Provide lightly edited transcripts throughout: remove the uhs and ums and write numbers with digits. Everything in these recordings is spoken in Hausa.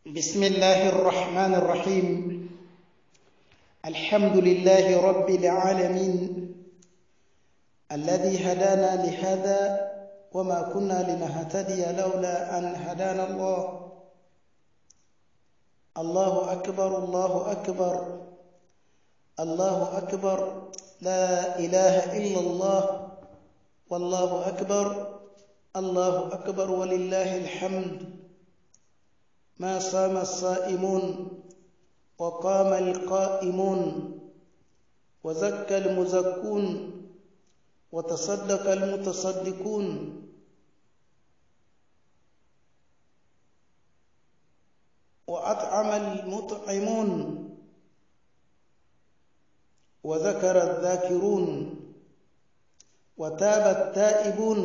بسم الله الرحمن الرحيم. الحمد لله رب العالمين الذي هدانا لهذا وما كنا لنهتدي لولا أن هدانا الله. الله أكبر الله أكبر الله أكبر، لا إله إلا الله، والله أكبر الله أكبر ولله الحمد. ما صام الصائمون وقام القائمون وزكى المزكون وتصدق المتصدقون وأطعم المطعمون وذكر الذاكرون وتاب التائبون.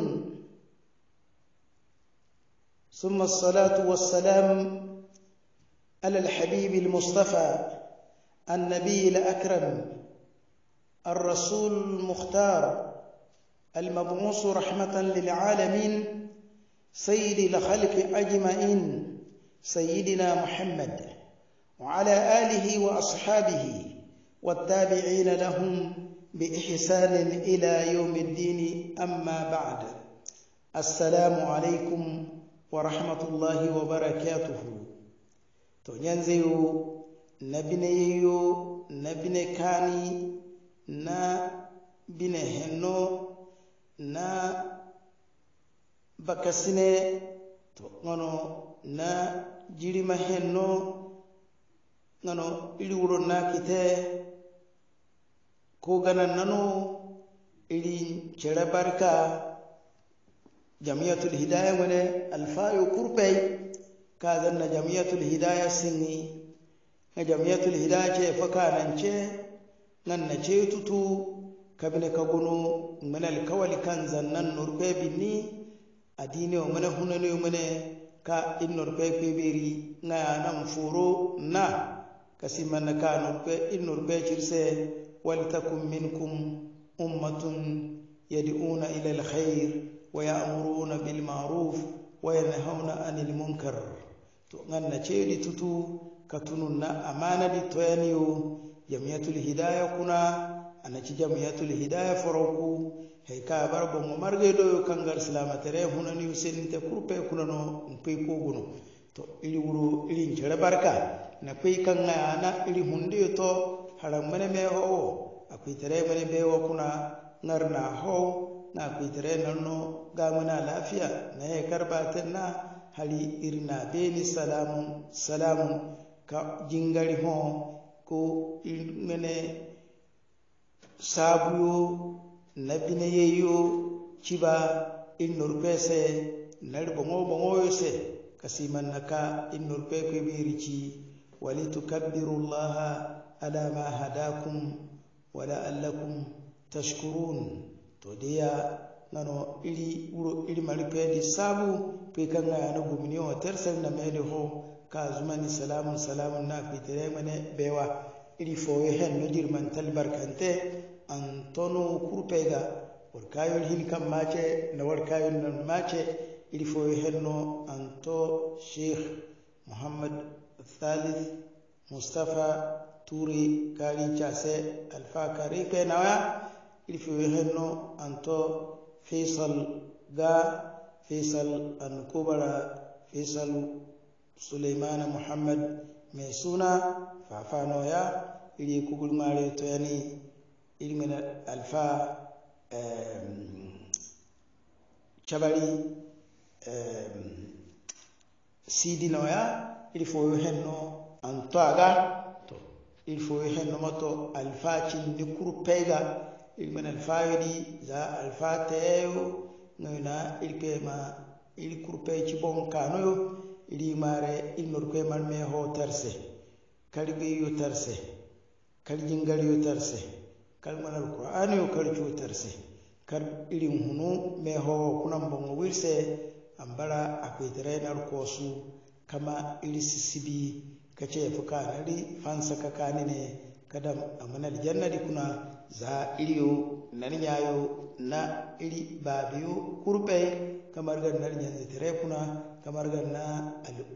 ثم الصلاة والسلام على الحبيب المصطفى النبي الأكرم الرسول المختار المبعوث رحمة للعالمين سيد الخلق أجمعين سيدنا محمد وعلى آله وأصحابه والتابعين لهم بإحسان إلى يوم الدين. أما بعد، السلام عليكم ورحمة الله وبركاته. تنزيو نبنيو نبني كاني نا بنهنو نا بكسنه تغنو نا جيري مهنو غنو إلورو ناكته كوغانا نانو إلي شرباركا جمعية الهداية من الفايو كوربي كذا جمعية الهداية سني جمعية الهداية فكاننشي ننشي تتو كابن كغنو من الكوالي كان زنن نوربي بني أديني ومن هنني ومن ka innor be beberi na nan furo na kasiman ka innor be cirse wal takum minkum ummatun yad'una ila alkhair wa ya'muruna bil ma'ruf wa yanhauna 'anil munkar. To ganna cedi tutu katunun na amana di toyaniyo jami'atul hidayah kuna anaci jami'atul hidayah foroku heka barbo mo marge do kangar islamatere hunani usente kurpe kunano mpe koguno to ili wuro ili njere barka na pe kanga na ili hundi to haram mene me ho akuitere mene be wo kuna narna ho na akuitere nanno gamana lafiya na ya karbaten na hali irna beni salamu ka jingari ho ko mene sabuyo nabine yeyo ciba innor pese nar bongo yose kasiman naka innor pe ko birici walitukabbirullaha ala ma hadakum wa la'allakum tashkurun. To dia nano iri wuro iri mari pedi sabu pe kanga ya no gumni o tersel na mede ho ka zumani salamun na fitere mane bewa iri fo hen no dirman talbarkante antono kurpega warkayol hin kam mace na warkayol nan mace ili fo henno anto Sheikh Muhammad Thalith Mustafa Turi Kali Chase Alfa Kari Kenaya ili fo henno anto Faisal an Kubara Faisal Suleiman Muhammad Mesuna Fafanoya ili kugul mare to yani ilmin alfa chabali sidi noya il faut henno antoaga to il faut henno moto alfa cindi kurpega ilmin alfa yodi za alfa teo noina ilkema il kurpe ci bon kanoyo ili mare il norpe man me ho terse kalbe yo terse kaljingal yo terse kalman alqur'ani o kalcu terse kar irin hunu me ho kunan bongo wirse ambara akwitere nar kosu kama irisisibi kace fuka nari fansa kakani ne kadam amanal jannati kuna za iriyo naniyayo na iri babiyo kurbe kamar gannar yanzu tare kuna kamar ganna al'umma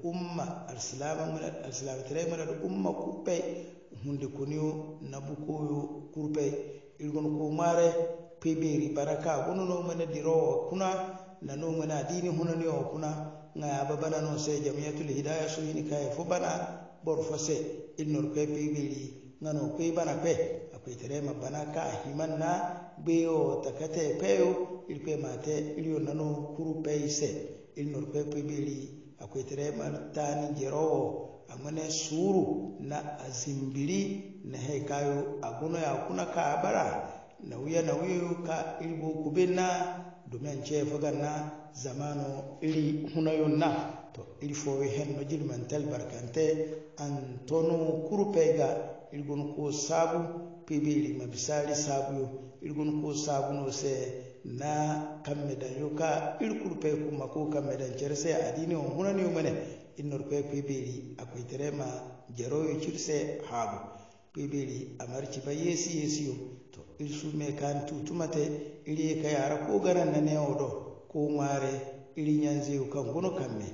umma al-silama tere mana umma kupe hunde kuniyo nabukoyo kurpe ilgon ko mare peberi baraka gono mana diro kuna nano mana dini hunani o kuna nga babana no se jamiyatul hidayah so yini kay fo bana bor fose ilnor pe peberi ngano pe bana pe akwai tere ma bana ka himanna beyo takate peyo ilpe mate iliyo nano kurpe se ilnor pe peberi akwai tere ma tani jerowo amane suru na azimbiri na hekayo agono ya kuna ka bara na wuya ka ilbo kubenna domin ce faganna zamano iri hunayon na to iri fowe hen no jilmantal barkante an tono kurpega ilgon ko sabu pebeli mabisali sabu ilgon ko sabu no se na kammeda yoka il kurpe kuma ko kammeda cerse adini on hunani o mene innor pe pebeli akoy terema jaroyo cirse habu pebeli amarci ba yesi yo to il sume kan tutumate iri ka yara ko garan na ne odo ko mare iri nyanze kan gono kamme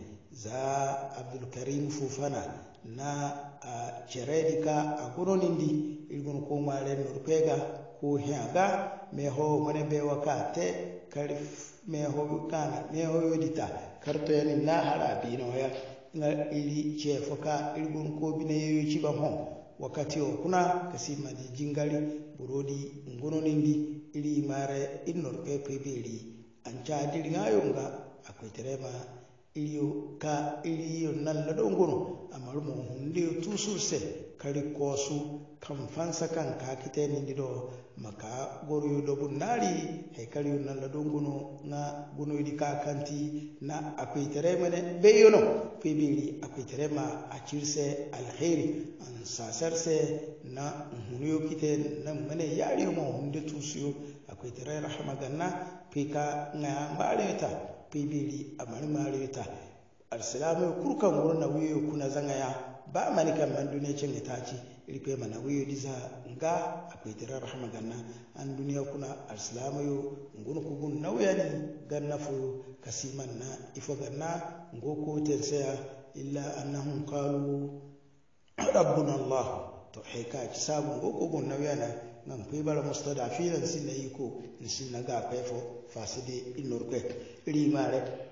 za Abdul Karim Fufana na ceredika a gono nindi ilgon ko mare norpega ko heaga me ho mane be wakate karif me ho kana me ho yodita karto yani na harabi no ya na iri chefoka ilgon ko bine yoyi ba ho wakati o kuna kasima di jingali burodi ngono nindi iri mare innor pebeli anca diri ngayonga akoy terema iliyo ka iliyo nalla do ngono amarumo hunde tusurse kari kosu kan fansa kan ka kiteni ndido maka goru do bunari he kari nalla do ngono na gono idi ka kanti na akoy terema ne beyono pebeli akoy terema acirse alkhairi an sasarse na huniyo kite na mane yari mo hunde tusiyo akoy tere rahama ganna pika nga mbaleta pebeli amari mareta al-salamu kurkan gurna wiyo kuna zanga ya ba manikan man duniya cin itaci ilpe mana wiyo diza nga akwai tere rahama ganna an duniya kuna al-salamu yo ngun kugun nawyani ganna fo kasiman na ifo ganna ngoko tensaya illa annahum qalu rabbuna allah to heka ci sabu ngoko gun nawyana nan kai bara mustadafilan sin na iko sin na ga kaifo faside inor kwe rimare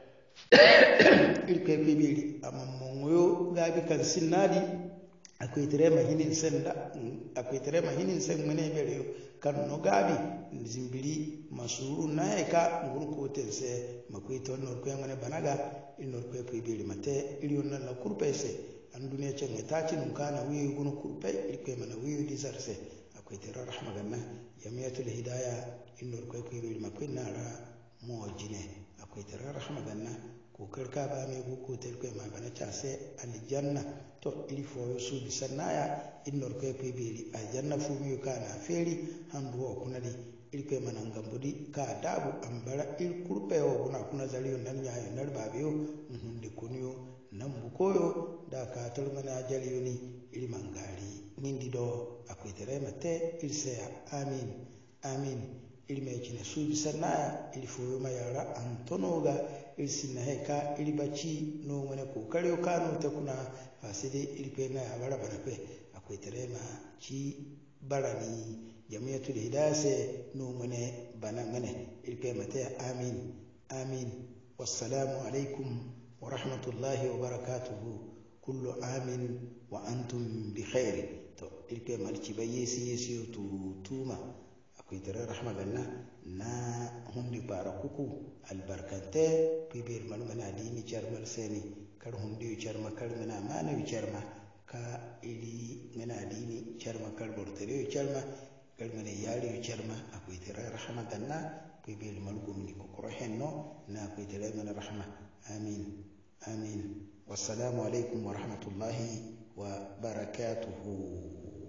ilke pebeli amman moyo gabi kan sinnadi akwai tere mahinin senda akwai tere mahinin sen mene bere kan no gabi zimbiri masuru na eka ngur ko tense makwai to nor kwe ngane banaga inor kwe pebeli mate iliyon na la kurpese an duniya ce ngata nun kana wiyo gunu kurpe ilke mana wiyo disarse akwai tere rahma ganna jamiyatul hidayah innor koy pebeli makwai nara mo jine akwai tere rahma ganna ko karka ba me ko tel koy ma bana chase aljanna to ili fo su bisanaya innor koy pebeli aljanna fu mi kana feri handu o kunadi il koy manan gambudi ka dabu ambara il kurpe o kuna zaliyo nan nyaay nar babiyo hunde kuniyo nan bukoyo da ka tolmana jaliyoni il mangari nindi do akwai tere mate il sea amin il mecine suubi sanaya il foyo mayara antonoga il sinna heka il baci no mane ko kariyo kano ta kuna faside il pe na bara bara pe akwai tere ma ci barani jamiyatul hidayah no mane bana mane il pe mate amin wassalamu alaikum wa rahmatullahi wa barakatuhu kullu amin wa antum bi khair to il pe malci bayesi tuma akwai tere rahma ganna na hundi bara kuku albarkante pibir man mana dini charmal seni kar hundi charma kar mana mana charma ka ili mana dini charma kar bortere charma kar mana yari charma akwai tere rahma ganna pibir man gumni ko korhenno na akwai tere mana rahma amin wassalamu alaikum wa rahmatullahi wa barakatuhu.